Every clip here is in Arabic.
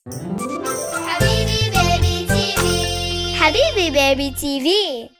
حبيبي بيبي تي في. حبيبي بيبي تي في.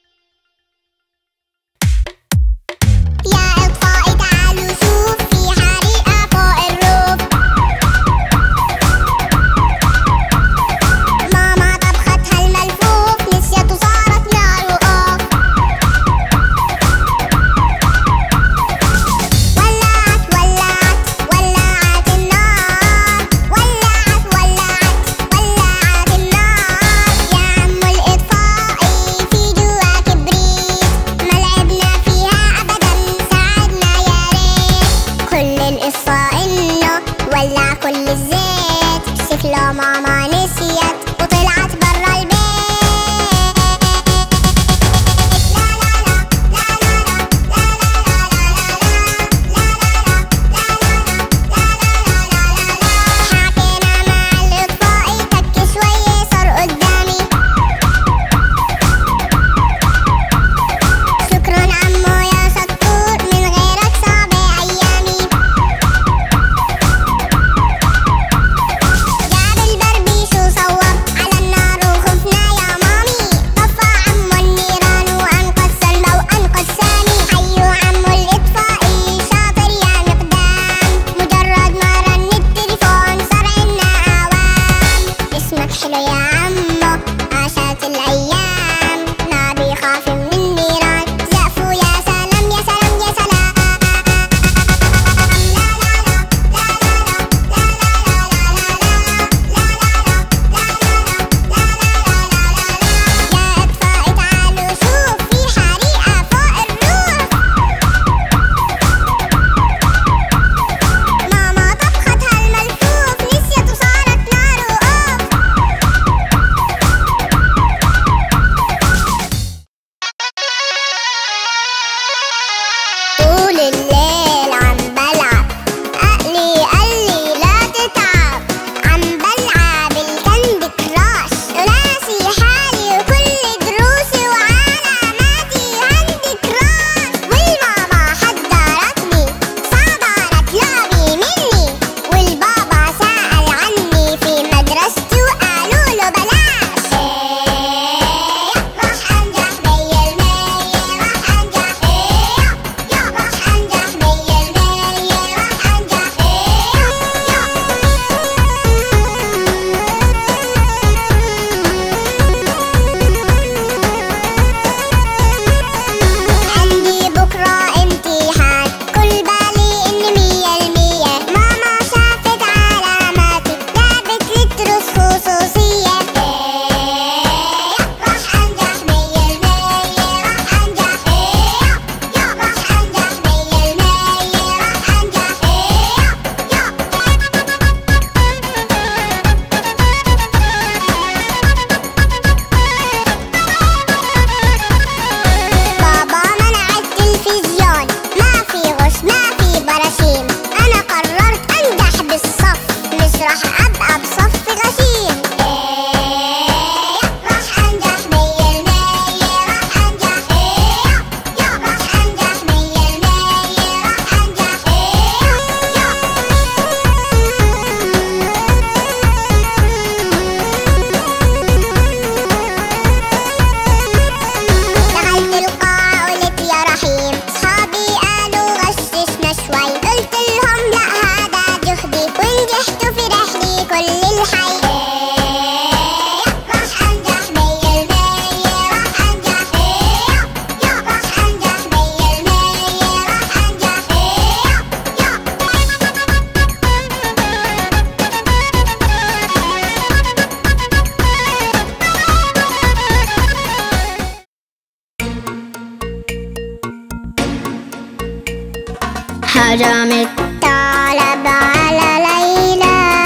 هجم الثعلب على ليلى،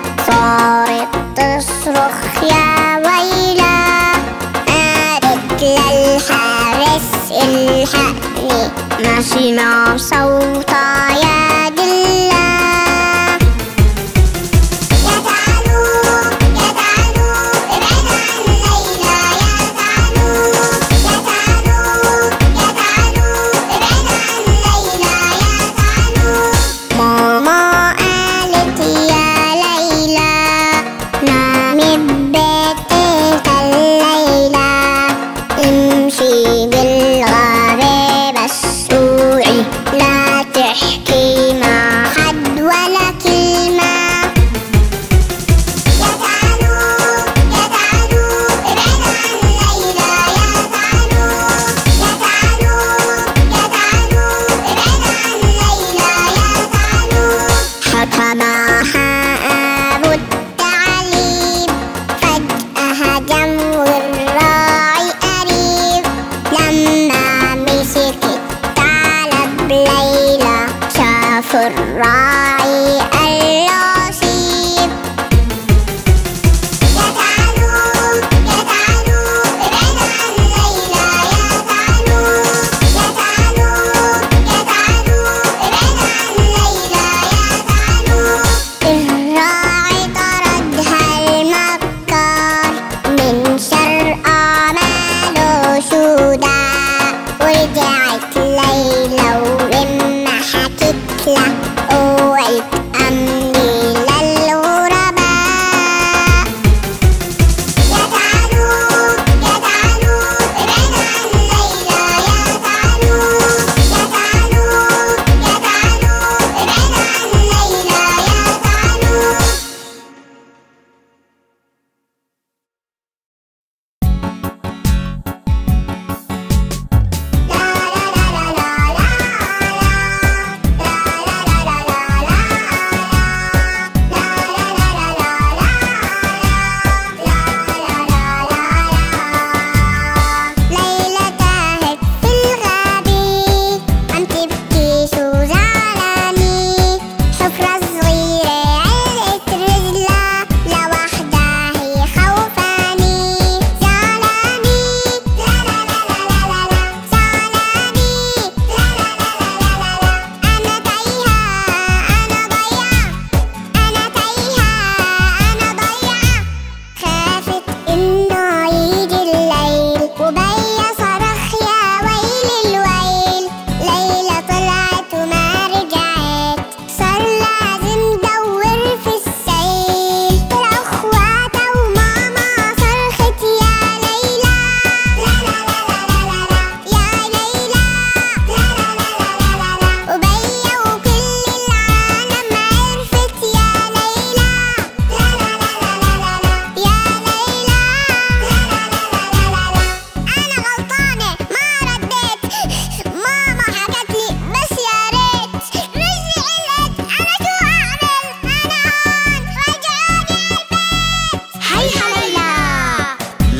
صارت تصرخ يا ويلى، قالت للحارس الحقني، ما سمع صوتها يا دلة.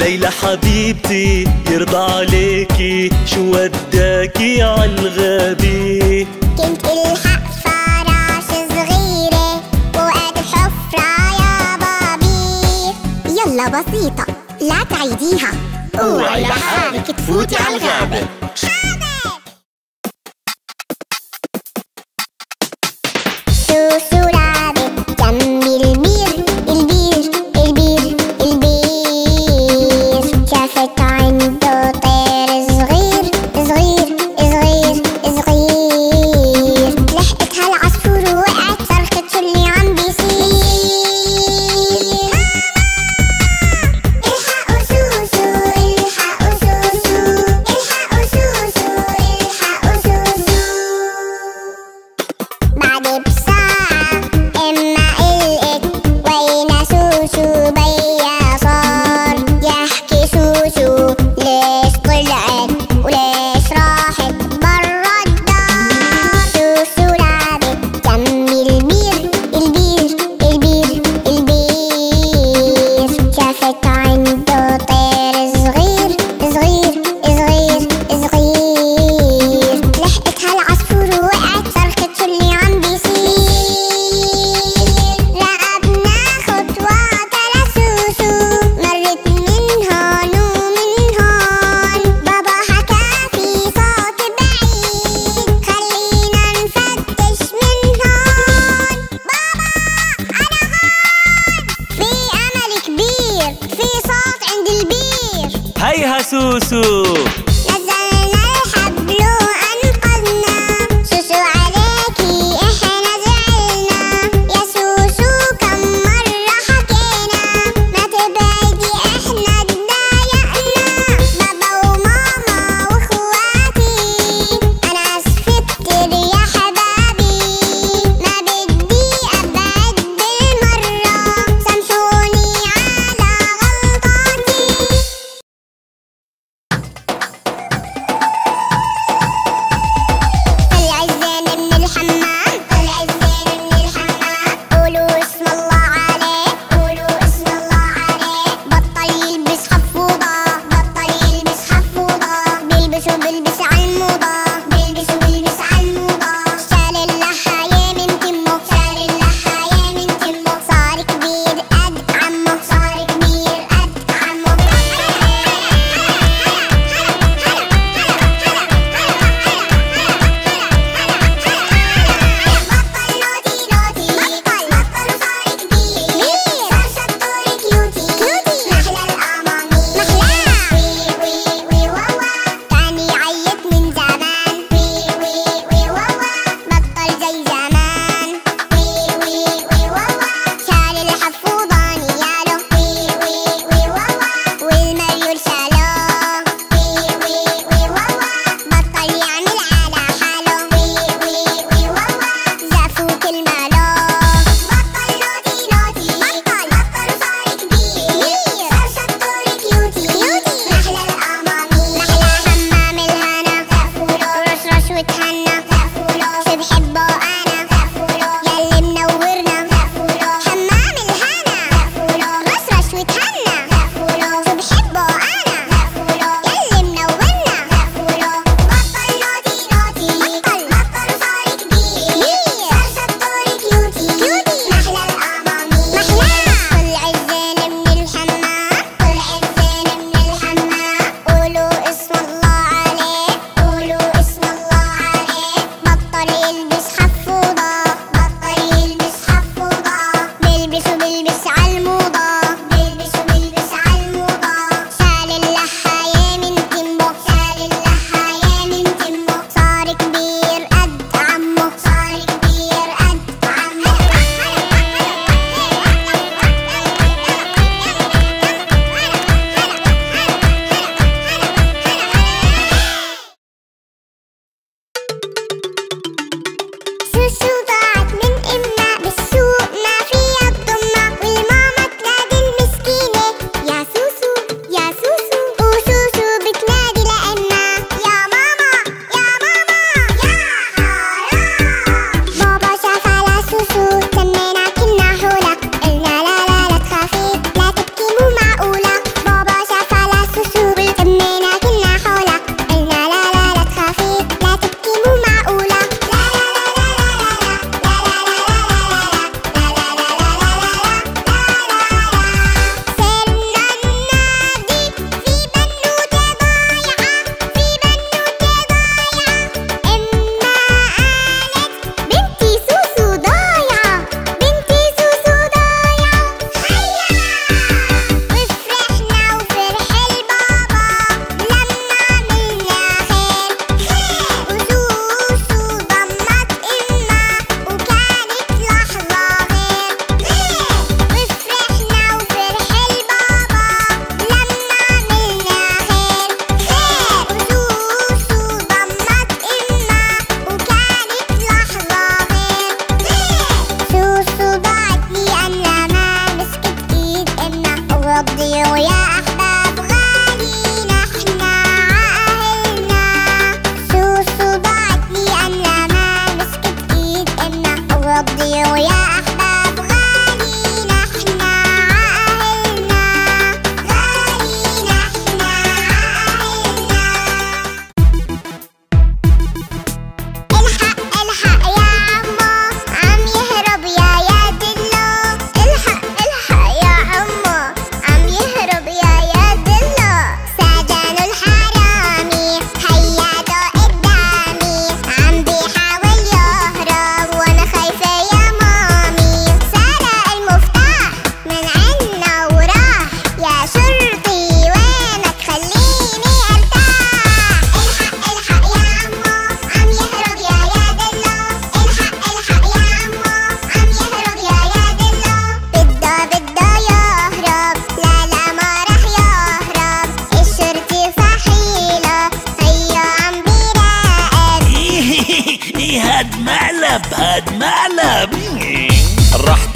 ليلى حبيبتي يرضى عليكي، شو وداكي عالغابة؟ كنت الحق فراش صغيرة وقد حفرة يا بابي. يلا بسيطة لا تعيديها، اوعي لحالك تفوتي عالغابة. سوسو لعبت جنب البير، البير البير البير. شافت عنده طير صغير صغير صغير صغير. لحقت هالعصفور ووقعت صرخت شو اللي عم بيصير. الحقوا سوسو الحقوا سوسو الحقوا سوسو الحقوا سوسو. بعد بساعة إما قلقت وين سوسو بيا صار. يحكي سوسو ليش طلعت وليش راحت برا الدار. سوسو لعبت جنب البير، البير البير البير. شافت عنده طير صغير صغير صغير صغير. لحقت هالعصفور ووقعت صرخت شو اللي عم بيصير. راقبنا خطوات لسوسو مرت من هون ومن هون. بابا حكى في صوت بعيد خلينا نفتش من هون. بابا أنا هون، في أمل كبير، في صوت عند البير. هيها سوسو. نزلنا الحبل وأنقذنا سوسو عليكي إحنا زعلنا. يا سوسو كم مرة حكينا ما تبعدي إحنا تضايقنا. بابا وماما وإخواتي أنا آسفة كتير يا حبابي. ما بدي أبعد بالمرة، سامحوني على غلطاتي.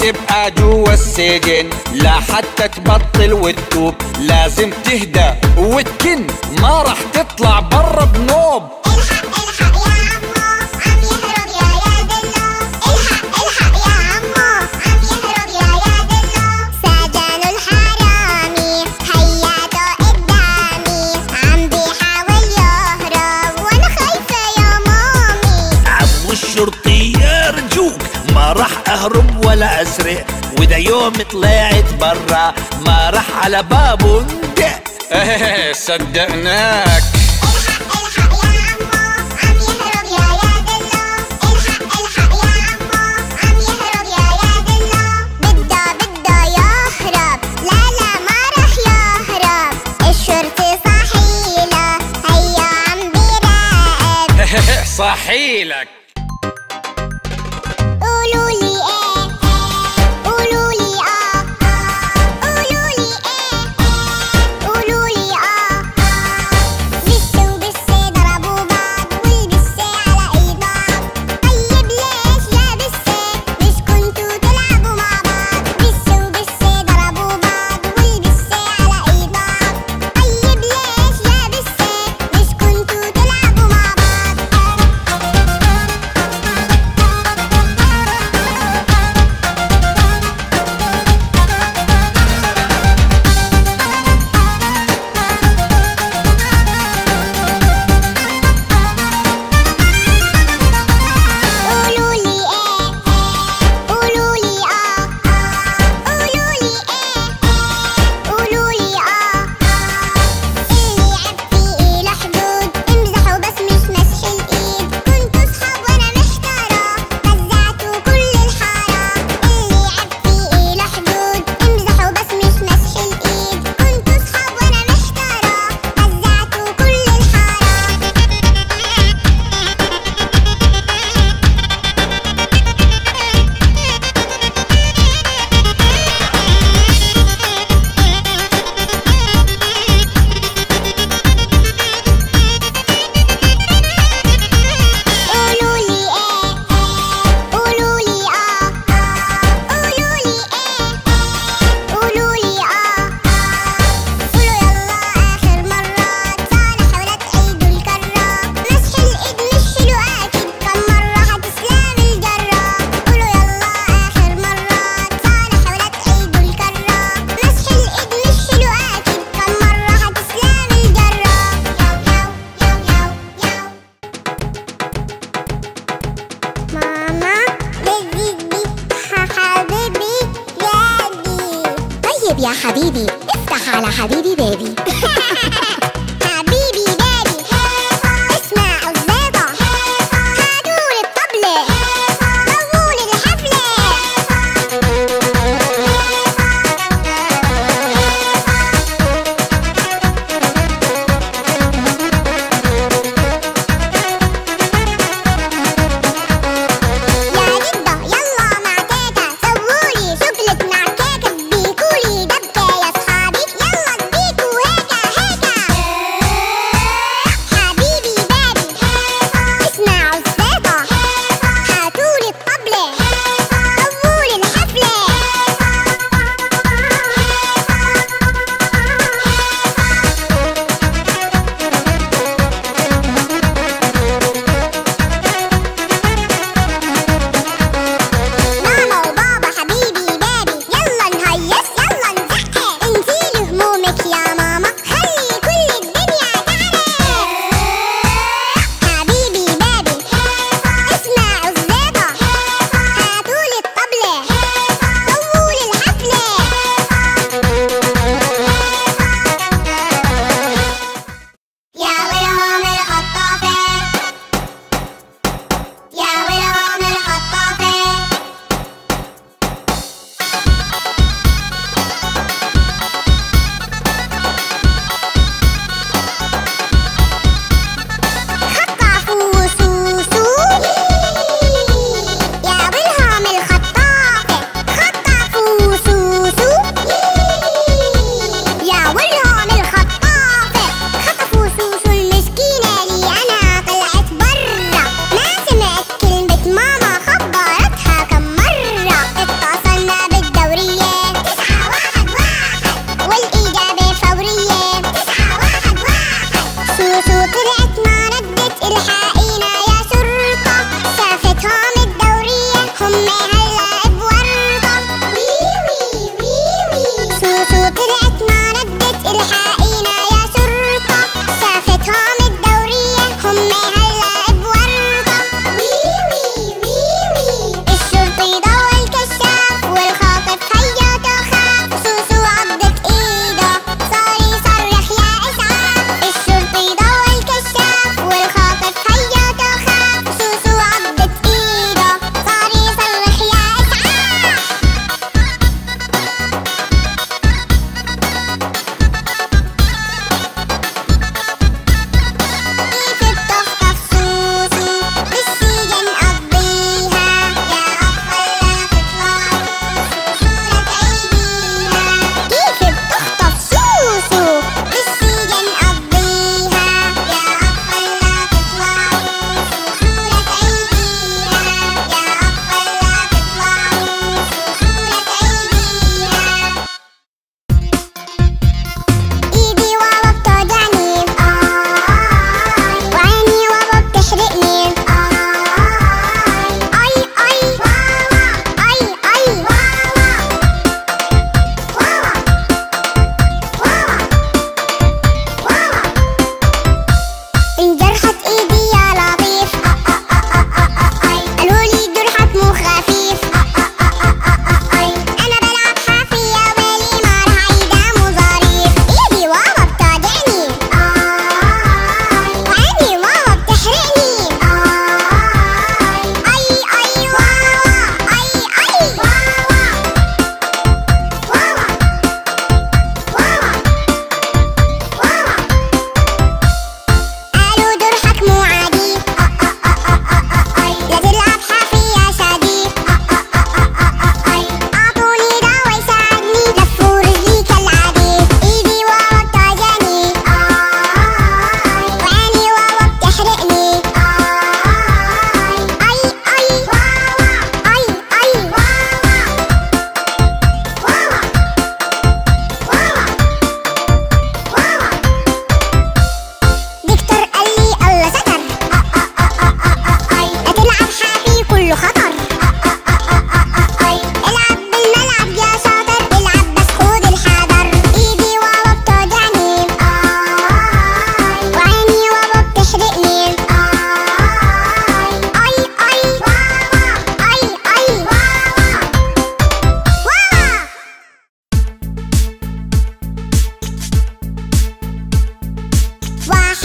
تبقى جوا السجن، لا حتى تبطل وتتوب، لازم تهدى وتكن، ما رح تطلع برا بنوب. الحق الحق يا عمو عم يهرب يا دلو، الحق الحق يا عمو عم يهرب يا دلو، سجنوا الحرامي هياته قدامي، عم بيحاول يهرب وانا خايفة يا مامي. عمو الشرطي ارجوك ما رح اهرب ولا اسرق، واذا يوم طلعت برا ما رح على بابه ندق. ايه صدقناك. الحق الحق يا عمو عم يهرب يا دلو، الحق الحق يا عمو عم يهرب يا دلو، بده يهرب، لا لا ما رح يهرب، الشرطي صحيله هيا عم بيراقب. صحيلك. قولولي ايه قولولي قولولي ايه قولولي بسة وبسة ضربوا بعض والبسة على ايد بعض، طيب ليش يا بسة مش كنتوا تلعبوا مع بعض؟ بسة وبسة ضربوا بعض والبسة على ايد بعض، طيب ليش يا بسة مش كنتوا تلعبوا مع بعض؟ قولولي ايه قولولي قولولي ايه قولولي اللي عبتي له حدود، امزحوا بس مش مسح الايد، كنتوا صحاب وانا محتارة فزعتوا كل الحارة، اللي عبتي له حدود، امزحوا بس مش مسح الايد، كنتوا صحاب وانا محتارة فزعتوا كل الحارة. قولولي ايه قولولي قولولي ايه قولولي قولوا يلا اخر مرات، صالح ولا تعيدوا الكرة، مسح الايد مش حلو اكيد، كم مرة هتسلام الجرة، قولوا يلا اخر مرات، صالح ولا تعيدوا الكرة، مسح الايد مش حلو اكيد، كم مرة هتسلام الجرة. يو يو ماما بدي حبيبي دادي. طيب يا حبيبي افتح على حبيبي بابي. حبيبي دادي اسمع الزيطة، هاتولي الطبلة ضوولي الحفلة. يا جدة يلا مع تيتا سوولي شوكليت مع كيكة، بيكولي دبكة يا صحابي، يلا اديكوا هيكة هيكة.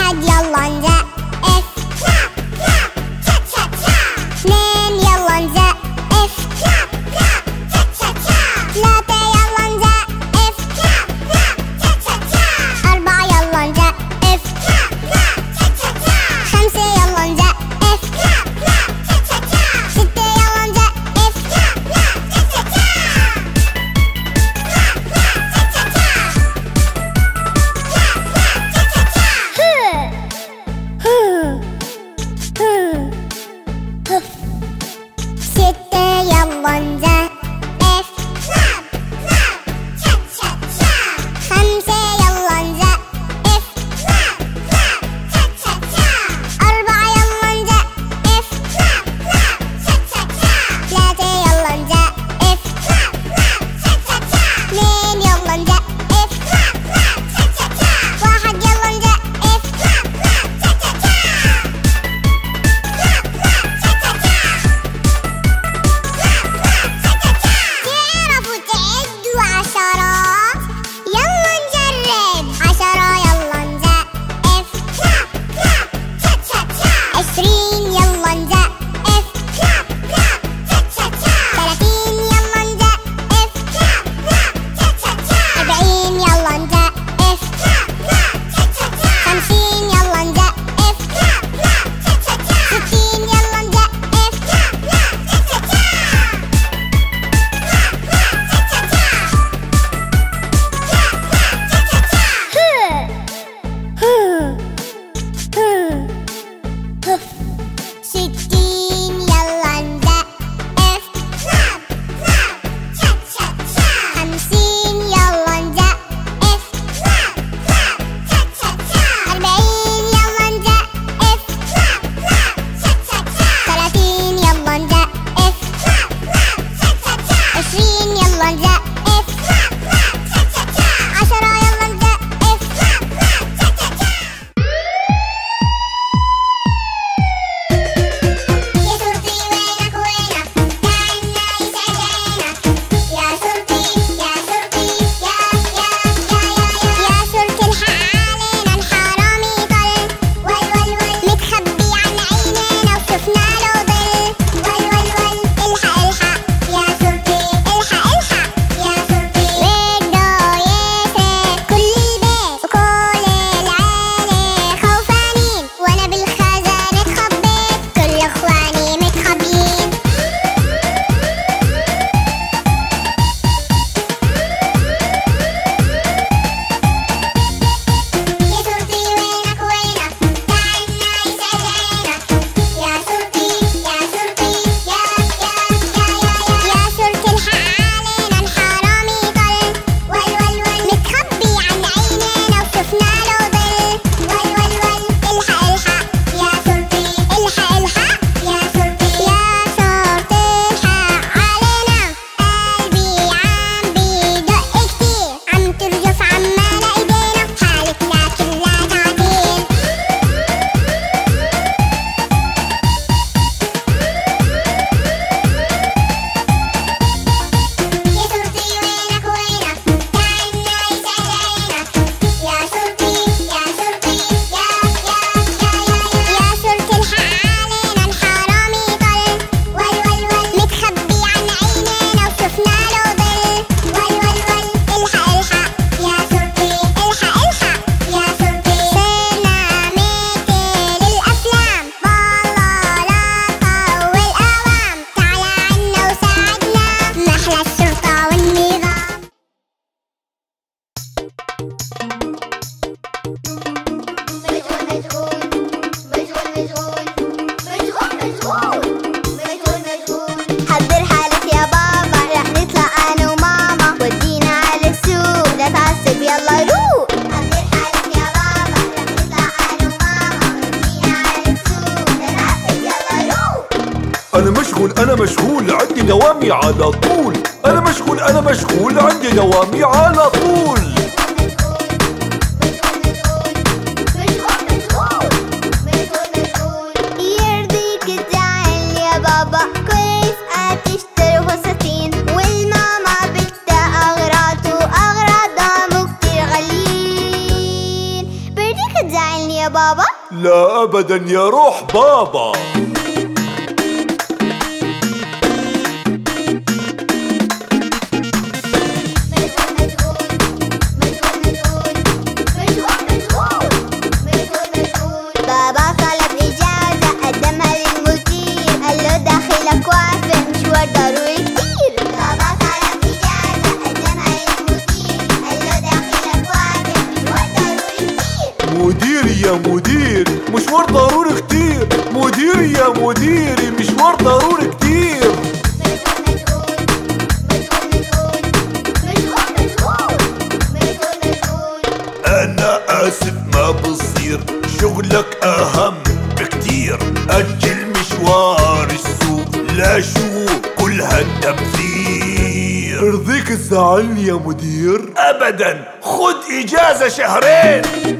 واحد يلا نزقف كلاب كلاب تشا تشا تشا. اثنين يلا نزقف كلاب كلاب تشا تشا تشا. ثلاثة يلا نزقف كلاب كلاب تشا تشا تشا. أربعة يلا نزقف كلاب كلاب تشا تشا تشا. خمسة يلا نزقف كلاب كلاب تشا تشا تشا. ستة يلا نزقف كلاب كلاب تشا تشا تشا. ستة يلا نزقف كلاب كلاب تشا تشا تشا. خمسة يلا نزقف كلاب كلاب تشا تشا تشا. أربعة يلا نزقف كلاب كلاب تشا تشا تشا. ثلاثة يلا نزقف كلاب كلاب تشا تشا تشا. اثنين يلا نزقف كلاب كلاب تشا تشا تشا. واحد يلا نزقف كلاب كلاب تشا تشا تشا. تعرفوا تعدوا عشرات؟ يلا نجرب. 10 يلا نزقف كلاب كلاب تشا تشا تشا. 20 يلا نزقف كلاب كلاب تشا تشا تشا. 30 يلا نزقف كلاب كلاب تشا تشا تشا. 40 يلا نزقف كلاب كلاب تشا تشا تشا. 50 يلا نزقف كلاب كلاب تشا تشا تشا. 60 يلا نزقف كلاب كلاب تشا تشا تشا. ستين يلا نزقف كلاب كلاب تشا تشا تشا. 50 يلا نزقف كلاب كلاب تشا تشا تشا. 40 يلا نزقف كلاب كلاب تشا تشا تشا. 30 يلا نزقف كلاب كلاب تشا تشا تشا. 20 يلا نزقف كلاب كلاب تشا تشا تشا. 10 يلا نزقف كلاب كلاب تشا تشا تشا. يا صورتي وينك وينك تعالنا يسعد عينك. يا صورتي يا صورتي يا صورتي الحق علينا الحرامي طل. ول ول ول متخبي عن عينينا وشفنا له ظل. ول ول ول الحق الحق يا صورتي الحق الحق يا صورتي. بده يسرق كل البيت وكل العيلة خوفانين. وانا بالخزانة اتخبيت كل اخواني متخبيين. يا صورتي وينك وينك تعالنا يسعد عينك. يا صورتي يا صورتي يا صورتي الحق علينا الحرامي طل. ول ول ول متخبي عن عينينا وشفنا له ظل. ول ول ول الحق الحق يا صورتي الحق الحق يا صورتي. يا صورتي الحق علينا قلبي عم بيدق كتير. عم ترجف عمالة ايدينا حالتنا كلها تعديل. يا صورتي وينك وينك تعالنا يسعد عينك. يا صورتي يا صورتي يا صورتي الحق علينا الحرامي طل. ول ول ول متخبي عن عينينا وشفنا له ظل. ول ول ول الحق الحق يا صورتي الحق الحق يا صورتي. صرنا مثل الأفلام والله لا طول أوام. تعال عنا وساعدنا محلى الشرطة والنظام. حضر حالك يا بابا رح نطلع انا وماما. ودينا على السوق لا تعصب يلا روق. حضر حالك يا بابا رح نطلع انا وماما. ودينا على السوق لا تعصب يلا روق. أنا مشغول عندي دوامي على طول. أنا مشغول عندي دوامي على طول. يرضيك تزعل يا بابا كويس هتشتري فساتين. والماما بدها أغراض وأغراضها مو كتير غاليين. برضيك تزعلني يا بابا لا أبدا يا روح بابا. بابا طلب إجازة قدمها للمدير، قال له داخلك واقفة مشوار ضروري كتير. بابا طلب إجازة قدمها للمدير، قال له داخلك واقفة مشوار ضروري كتير. مدير يا مدير مشوار ضروري كتير، مدير يا مديري مشوار ضروري كتير. أنا آسف ما بصير، شغلك أهم بكتير، أجل مشوار السوق، لا شو كل هالتبذير. يرضيك تزعلني يا مدير؟ أبدا، خد إجازة شهرين.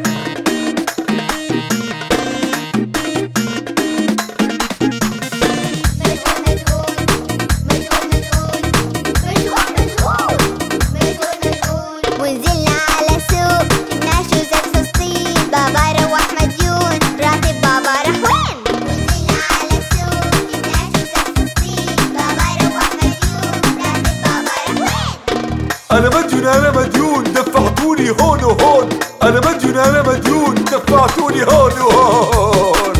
ونزلنا على سوق ناشو زيت فلسطين، بابا روح مديون، راتب بابا راح وين؟ ونزلنا على سوق ناشو زيت فلسطين، بابا روح مديون، راتب بابا راح وين؟ أنا مديون أنا مديون دفعتوني هون وهون، أنا مديون أنا مديون دفعتوني هون وهون.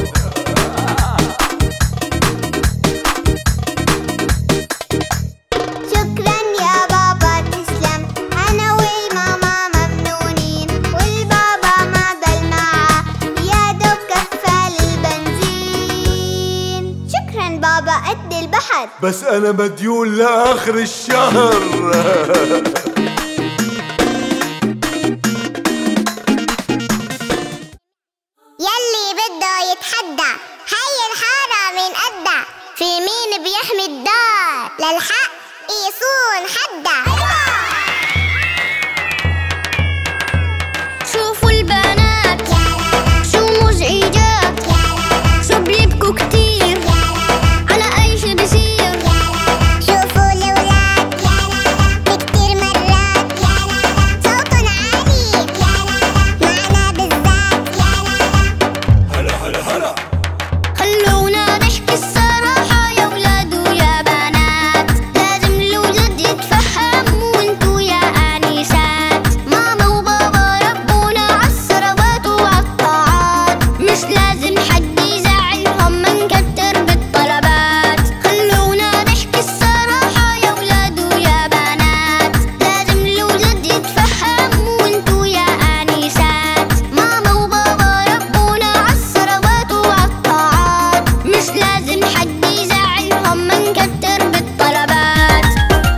شكرا يا بابا تسلم، أنا والماما ممنونين، والبابا ما ضل معاه يا دوب كفى للبنزين. شكرا بابا قد البحر. بس أنا مديون لآخر الشهر. يلي بده يتحدى هي الحارة من قدها، في مين بيحمي الدار للحق يصون حدا. شوفوا البنات شو مزعجات، شو بيبكوا كتير على أي شي بصير. شوفوا الولاد بكتير مرات صوتن عالي معنا بالذات. خلونا نحكي الصراحة يا ولاد ويا بنات، لازم الولاد يتفهموا وانتو يا آنسات. ماما وبابا ربونا عالثروات وعالطاعات، مش لازم حد يزعلهم منكتر بالطلبات. خلونا نحكي الصراحة يا ولاد ويا بنات، لازم الولاد يتفهموا وانتو يا آنسات. ماما وبابا ربونا عالثروات وعالطاعات، مش لازم حد يزعلهم منكتر بالطلبات.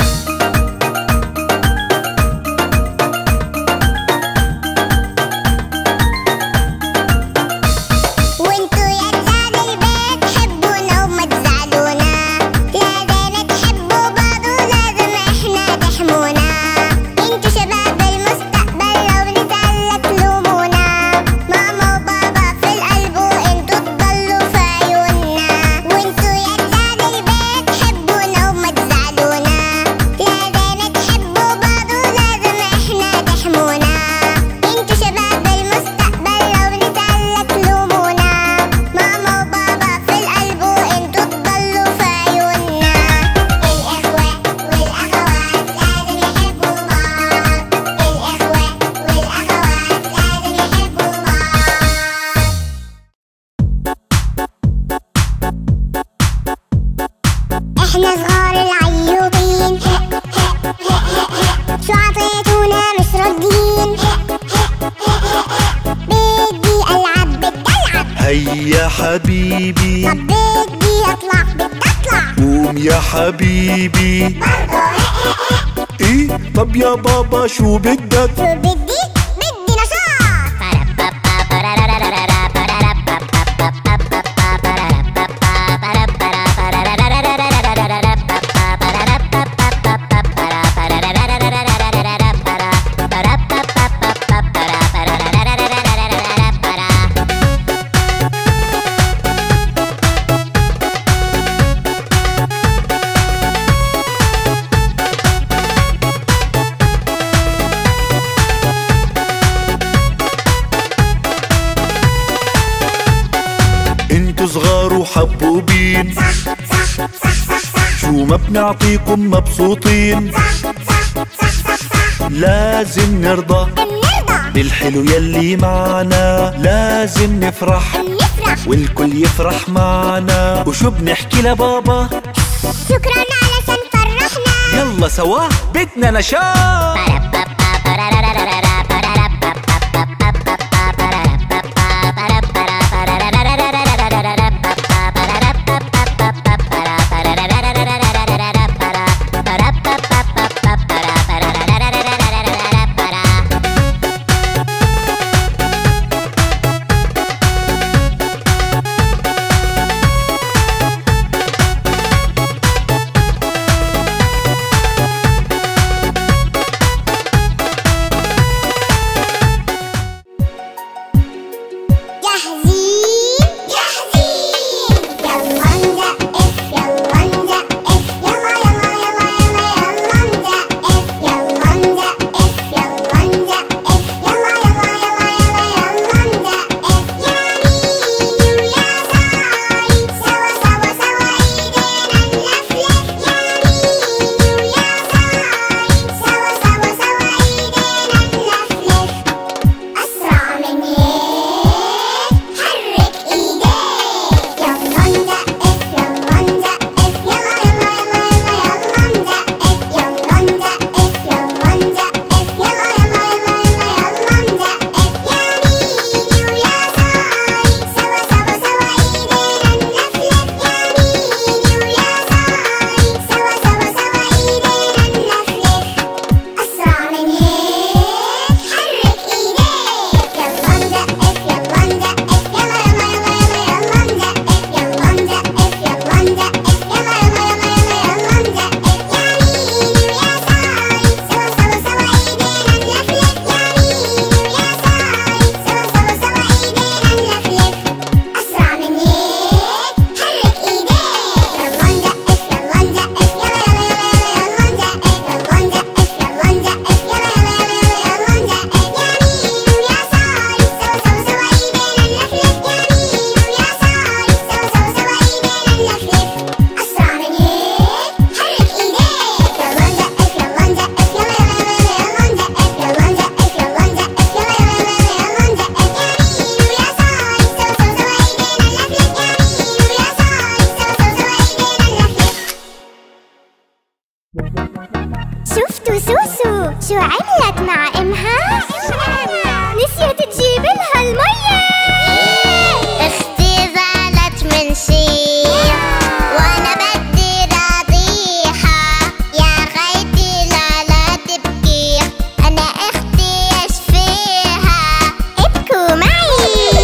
وانتو يا رجال البيت حبونا وما تزعلونا، لازم تحبوا بعض ولازم احنا تحمونا. انتو شباب المستقبل لو نزعل لا تلومونا، ماما وبابا في القلب وانتو تضلوا في عيوننا. وانتو يا رجال البيت حبونا وما تزعلونا، لازم تحبوا بعض ولازم احنا تحمونا. انتو شباب المستقبل لو نزعل لا تلومونا، ماما وبابا في القلب وانتو تضلوا في عيوننا. الإخوة والأخوات لازم يحبوا بعض، الإخوة والأخوات لازم يحبوا بعض. احنا صغار العيوبين شو عطيتونا مش راضيين، بدي ألعب بدي ألعب، هيا حبيبي طب بدي أطلع بدي أطلع، قوم يا حبيبي. ايه طب يا بابا شو بدك؟ شو بدي؟ بدي نشاط. وحبوبين، شو ما بنعطيكم مبسوطين. لازم نرضى بالحلو يلي معنا، لازم نفرح والكل يفرح معنا. وشو بنحكي لبابا؟ شكرا علشان فرحنا. يلا سوا بدنا نشاط. شفتوا سوسو شو عملت مع امها؟ نسيت تجيب لها المية. اختي زعلت من شي وانا بدي راضيها. يا خيتي لا تبكي، انا اختي ايش فيها؟ ابكوا معي.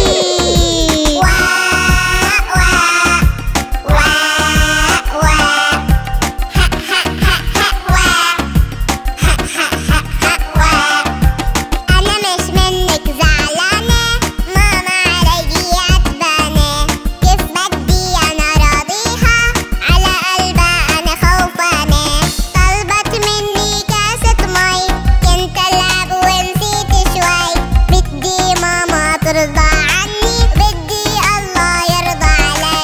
انا مش منك زعلانة، ماما علي عتبانة. كيف بدي انا راضيها، على قلبها انا خوفانة. طلبت مني كاسة مي، كنت العب ونسيت شوي. بدي ماما ترضى عني، بدي الله يرضى علي.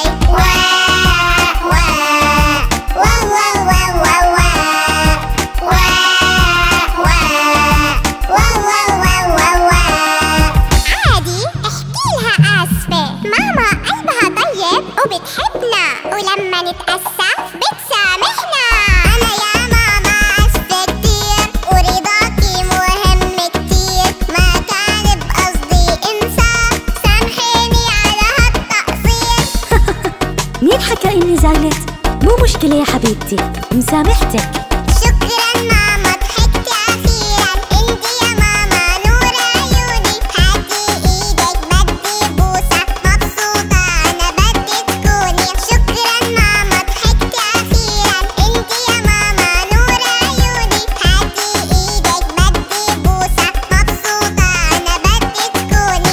عادي احكي لها آسفة، ماما قلبها طيب وبتحبنا، ولما نتأسف بتسامحنا. أنا يا ماما آسفة كتير، ورضاكي مهم كتير. ما كان بقصدي انسى، سامحيني على هالتقصير. مين حكى إني زعلت؟ مو مشكلة يا حبيبتي، مسامحتك. شكرا ماما ضحكتي أخيرا، انتي يا ماما نور عيوني. هاتي ايدك بدي بوسة، مبسوطة أنا بدي تكوني. شكرا ماما ضحكتي أخيرا، انتي يا ماما نور عيوني. هاتي ايدك بدي بوسة، مبسوطة أنا بدي تكوني.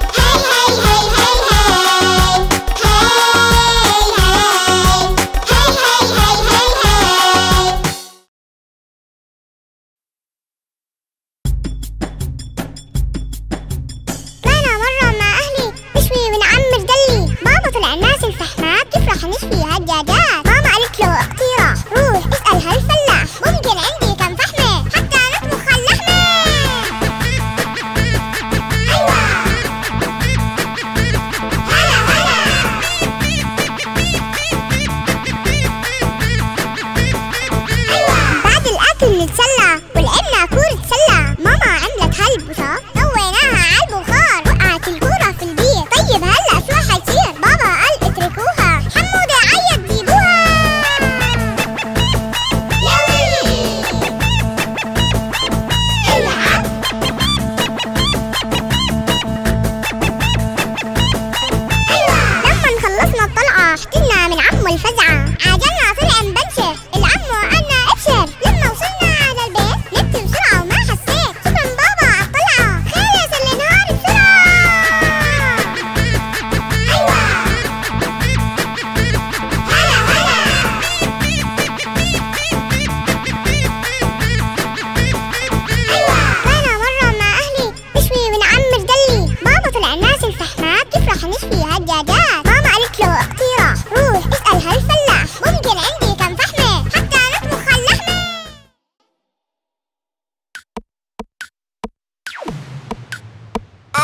هاي هاي هاي هاي هاي هاي هاي هاي هاي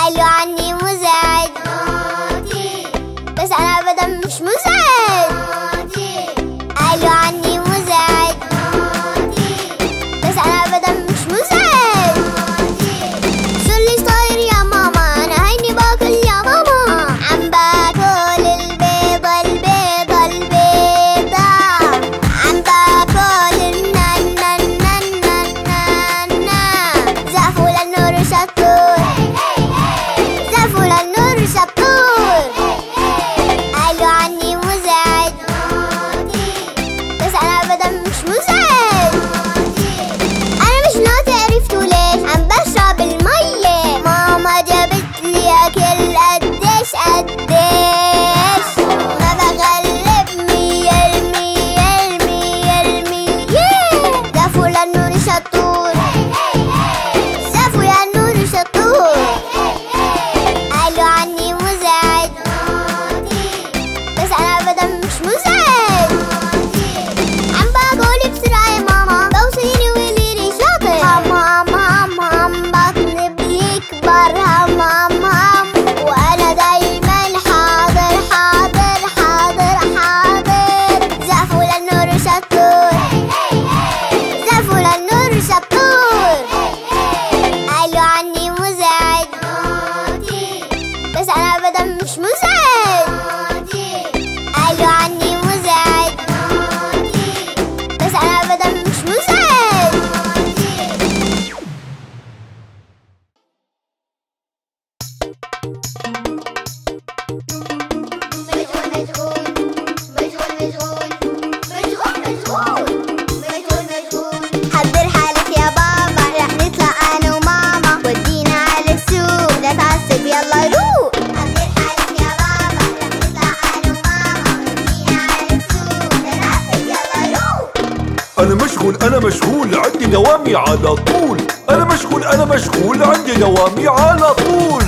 قالوا عني مزعج بس أنا أبدا مش مزعج. قالوا عني مزعج بس أنا أبدا مش مزعج. سولي صاير يا ماما أنا هيني باكل يا ماما. عم باكل البيضة البيضة البيضة. عم باكل النانا النانا النانا. زقفوا للنور شطور زقفوا للنور شطور. قالوا عني مزعج بس أنا أبدا مش مزعج. أنا مش ناطي عرفتوا ليش عم بشرب المية. ماما جابت لي أكل قديش قديش. ما بغلب مية المية المية المية. زقفوا للنور شطور زقفوا يا النور شطور. قالوا عني مزعج بس أنا أبدا مش مزعج. عم باكل بسرعة يا ماما توصيني وليري شاطر. هم هم هم هم بطني بيكبر هم هم هم. وأنا دايما حاضر حاضر حاضر حاضر. زقفوا للنور شطور زقفوا للنور شطور. قالوا عني مزعج بس أنا أبدا مش مزعج. قالوا عني مزعج بس أنا أبدا مش مزعج. حضر حالك يا بابا رح نطلع أنا وماما. ودينا على السوق لا تعصب يلا روق. حضر حالك يا بابا رح نطلع أنا وماما. ودينا على السوق لا تعصب يلا روق. أنا مشغول أنا مشغول عندي دوامي على طول. أنا مشغول أنا مشغول عندي دوامي على طول.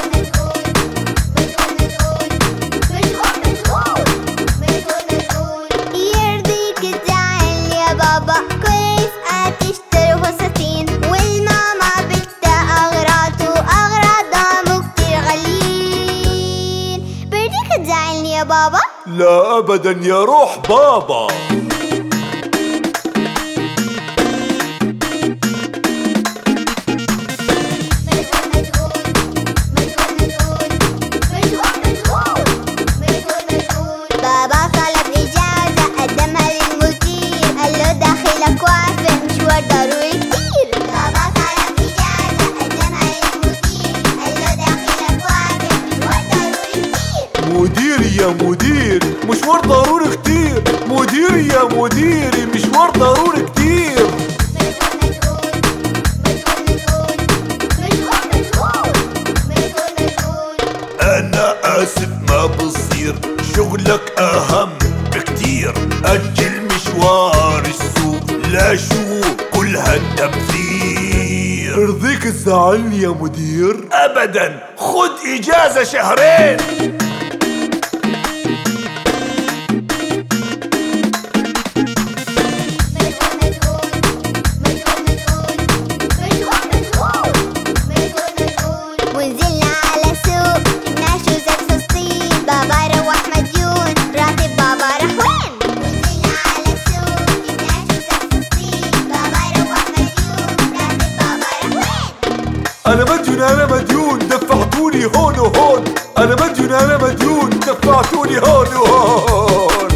يرضيك تزعل يا بابا كل رفقة تشتري فساتين. والماما بدها أغراض وأغراضها مو كتير غاليين. برضيك تزعلني يا بابا؟ لا أبدا يا روح بابا. بابا طلب إجازة قدمها للمدير. قال له داخلك وافق مشوار ضروري كتير. بابا طلب إجازة قدمها للمدير. قال له داخلك وافق مشوار ضروري كتير. مديري يا مدير مشوار ضروري كتير. مديري يا مديري مشوار ضروري كتير. أنا آسف ما بصير شغلك أهم بكتير. أجل مشوار السوق لا شو كل هالتبذير. يرضيك تزعلني يا مدير؟ أبدا خد إجازة شهرين. ونزلنا على سوق جبنا شوزات فسطيل. بابا روح مديون راتب بابا راح وين. ونزلنا على سوق جبنا شوزات فسطيل. بابا روح مديون راتب بابا راح وين. أنا مديون أنا مديون دفعتوني هون وهون. أنا مديون أنا مديون دفعتوني هون وهون.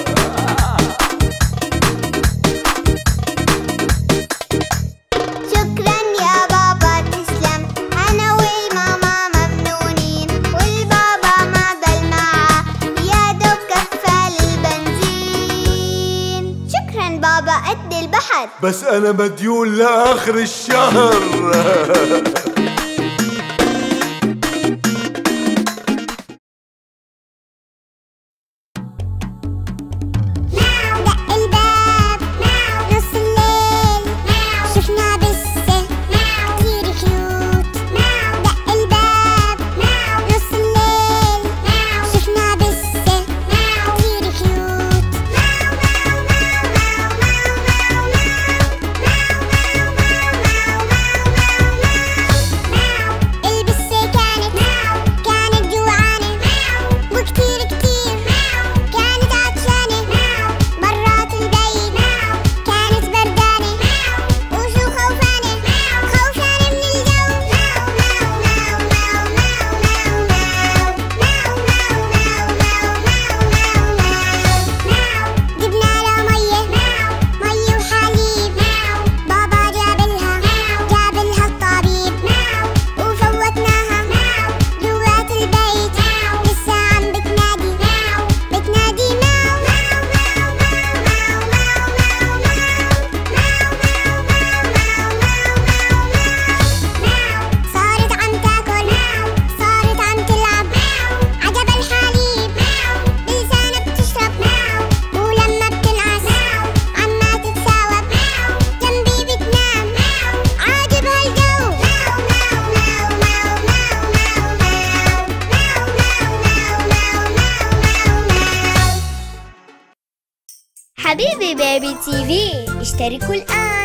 شكرا يا بابا تسلم. أنا والماما ممنونين. والبابا ما ضل معاه يا دوب كفى البنزين. شكرا بابا قد البحر. بس أنا مديون لآخر الشهر. دق الباب نص الليل. شفنا بسة كتير كيوت. دق الباب نص الليل. شفنا بسة كتير كيوت. ببابي تي في اشتركوا الآن.